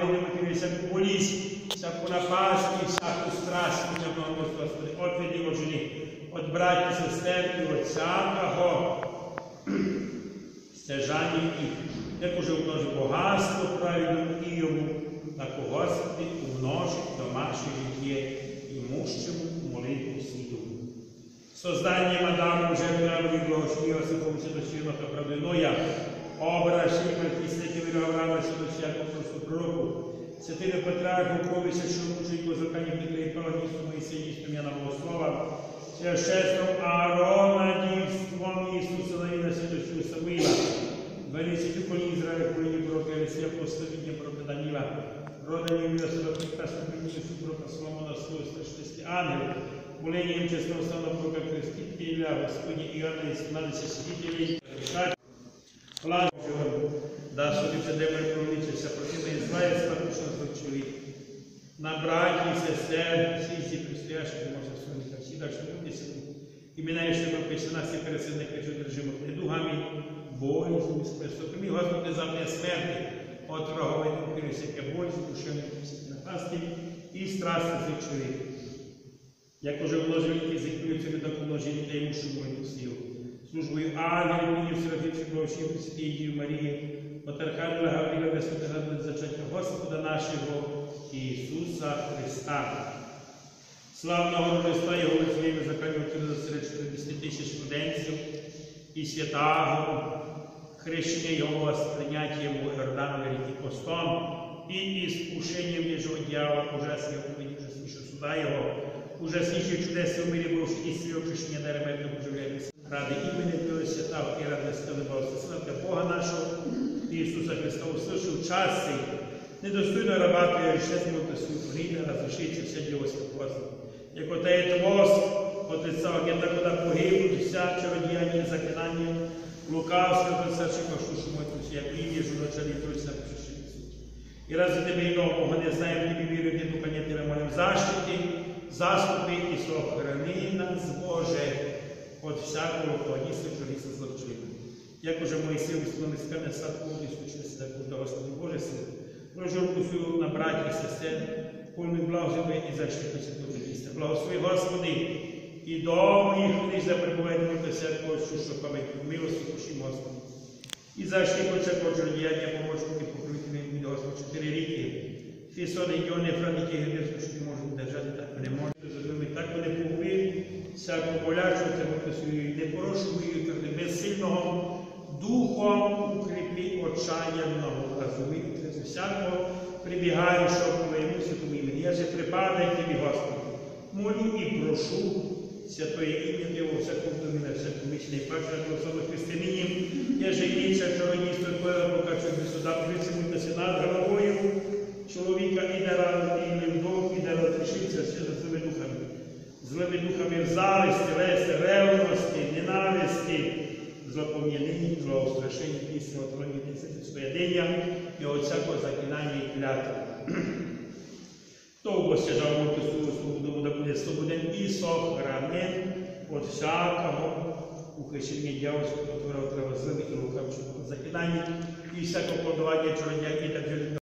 вимотили всяку болість, всяку напасть і всяку страсть, Господи, отведи от жени, от братів, сестер і от всякого стяжання їх, як уже умножив багатство правильно і йому, так у Господи умножить домашнє життя імущому молитву світу. Созданням Адаму вже виявили благословила Святому Святосвіну та правдиноя, образ і святим Авраама Святосвятого просто пророку, святим Патріарху, Ковися, що мужить возокані Петра і Павлісту, Моїсеїстом Яна Богослова, священством Аарона, дівством Ісуса Навіна Святосвятого Самуїла, 12 колін Ізраїля, коліні пророка Елисія, пословіння пророка Даніла, рода Нівіла, Святого Прекрасного Приміння, пророка Соломона, Слово Страшності Ангел, моленням чесного славного пророка Крестителя, Господні Іоанна і 17 святителей, Слава Божого, да судиться, де ми пролічиться, проти не злає спадочного свого чоловіка. На браті і сестер, всі предстоящі, може, сонця, всі далі люди сидуть. Імена, що прописано, всі пересильники, що держимо недугами, болізнь, спресоками. Господи, за мене смерти, от врагової науки, всяке болість, душевні всякі напасти і страсти цих чоловік. Як уже вложили язикуються, так умножили та йому шумою силу. Службою ангелів, мінів, серафімських, благочинів, Пресвятої Діви Марії, от Архангела Гавріла, безпосередньо зачаття Господа нашого Ісуса Христа. Славного Христа, Його лицею заканювати серед 40 тисяч студентів і святого, хрещення Його з прийняттям Йорданової ріки постом і іскушенням Єжого дьявола, ужасного ужаснішого суда Його, ужасніших чудес у мирі бувши і свій очищення даременно поживляється. Ради імені Твого святого і ради Святого Славте Бога нашого Ісуса Христа, услышав час цей, недостойно раба Твоя решетного та свою гріда, розрішиться все діло святого. Як отає Твос, от лица огня, куди погибнуть вся чародіяння і заклинання, лукавство, присадчика, шушу мой Трусь, як ім'я, журначалі Трусь, напиши суд. І рази Тебе іного Бога не знаємо, Тобі вірю, не духання Тебе молим защити, заступи і сохрани нас, Боже, от всякого кладіства, чоловіка злочину. Як уже Моїсей висловлений скане сад повністю через себе, до Господи Боже сил, прошу руку свою на братів і сестер, повний благослови і защити святого місця. Благослови, Господи, і дому їх лиш да перебуває до всякого, що пам'ять милості пошим, Господи. І защити всякого чоловіяння, помочку і покровителя від Господа 4 ріки. Фісони, Йони, Франики, Гедерську, що ти можеш держати, так не можеш. Зробили так, вони погубили всякого болячого, не порушують, безсильного духом укріпи отчаянного, розуміти, всякого прибігаючого к Твоєму святому імені. Я же припадаю Тобі, Господи, молю і прошу святое ім'я Твого, всякому доміна, всякому мічний паче, благослови християнині, я же інша чародійство Твоє, покачу до суда, прицемуйтеся над головою чоловіка і не вдох, і не розрішиться все за злими духами. Злими духами зависті, ревності, ненависті, злопом'яніння, злоустрашення, пісного творення, своєдення і от всякого заклинання і клятви. Хто обостяжав мовку свою свободу, да буде свободен і сохранен от всякого ухищення дьявольського потвора, злими і лукавчого заклинання і всякого подавання чородя і так